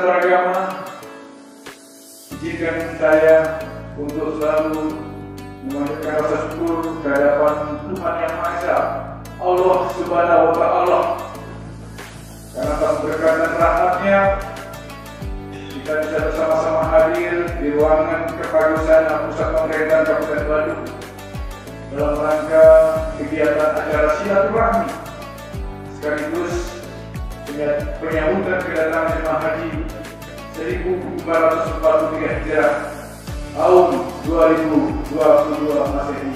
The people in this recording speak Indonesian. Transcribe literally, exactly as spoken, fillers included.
beragama, izinkan saya untuk selalu memanjatkan rasa syukur kehadapan Tuhan Yang Maha Esa, Allah Subhanahu wa Ta'ala, karena atas berkat dan rahmat-Nya kita bisa bersama-sama hadir di ruangan Kepadusan Pusat Pemerintahan Kabupaten Badung dalam rangka kegiatan acara silaturahmi sekaligus penyambutan kedatangan jemaah haji seribu empat ratus empat puluh tiga Hijrah tahun dua ribu dua puluh dua Masehi.